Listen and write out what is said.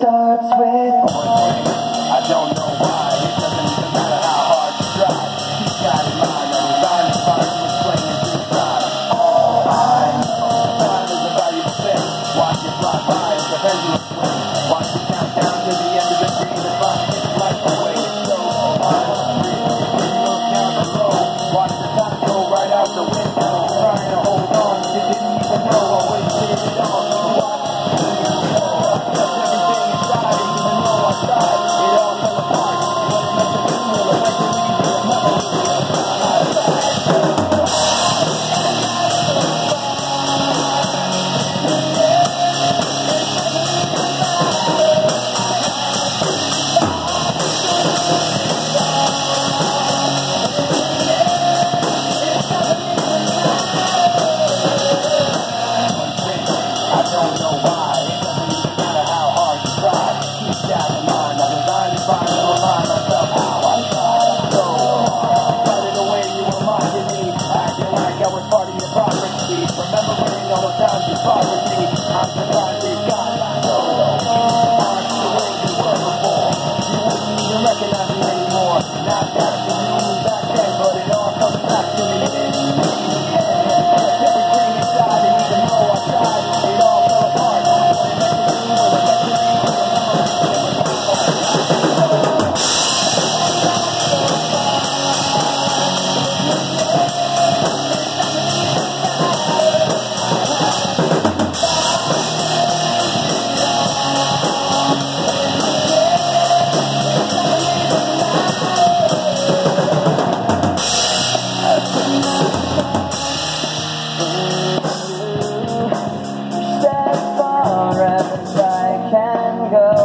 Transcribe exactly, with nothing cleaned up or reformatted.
starts with one thing. I don't know why, it doesn't even matter how hard you try. Keep that in mind, I'm designed to find you explaining things right. All I know, time is a valuable thing. Watch it fly by as the pendulum swings. Watch it count down to the end of the day. The clock takes life away. So I'm free. When you look down below, watch the time go right out the window. Trying to hold on, you didn't even know I wasted it all. Remembering all the times you fought with me, I'm surprised you got so aren't the way you were before. You wouldn't even recognize me anymore. Not that you knew me back then, but it all comes back to me. Everything inside, and even though I tried, it all fell apart. What it meant to me was a meant to me. As far as I can go.